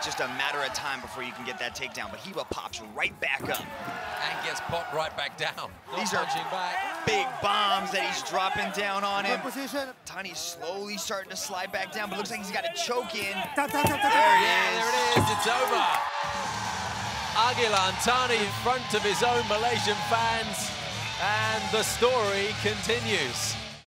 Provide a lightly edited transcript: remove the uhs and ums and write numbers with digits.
just a matter of time before you can get that takedown. But Hiba pops right back up. And gets popped right back down. These are big bombs that he's dropping down on him. Thani's slowly starting to slide back down, but looks like he's got a choke in. There it is. It's over. Agilan, Thani in front of his own Malaysian fans, and the story continues.